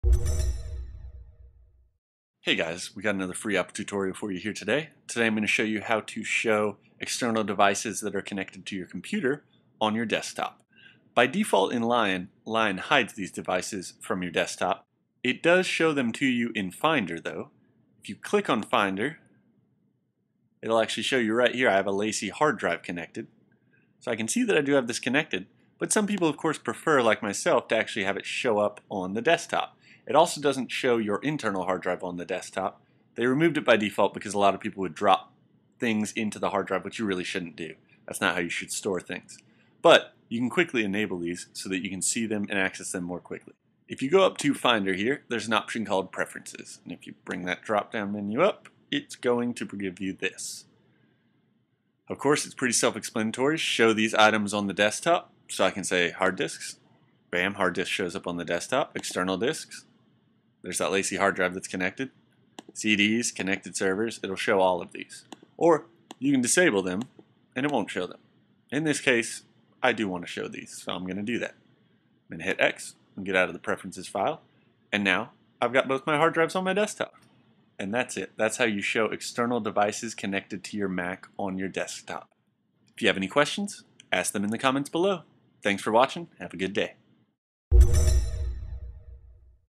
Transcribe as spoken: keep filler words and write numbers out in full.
Hey guys, we got another free Apple tutorial for you here today. Today I'm going to show you how to show external devices that are connected to your computer on your desktop. By default in Lion, Lion hides these devices from your desktop. It does show them to you in Finder though. If you click on Finder, it'll actually show you right here I have a Lacy hard drive connected. So I can see that I do have this connected, but some people of course prefer, like myself, to actually have it show up on the desktop. It also doesn't show your internal hard drive on the desktop. They removed it by default because a lot of people would drop things into the hard drive, which you really shouldn't do. That's not how you should store things. But you can quickly enable these so that you can see them and access them more quickly. If you go up to Finder here, there's an option called Preferences. And if you bring that drop-down menu up, it's going to give you this. Of course, it's pretty self-explanatory. Show these items on the desktop. So I can say hard disks. Bam, hard disk shows up on the desktop. External disks. There's that Lacy hard drive that's connected. C Ds, connected servers, it'll show all of these. Or you can disable them and it won't show them. In this case, I do want to show these, so I'm going to do that. I'm going to hit X and get out of the preferences file. And now I've got both my hard drives on my desktop. And that's it. That's how you show external devices connected to your Mac on your desktop. If you have any questions, ask them in the comments below. Thanks for watching. Have a good day.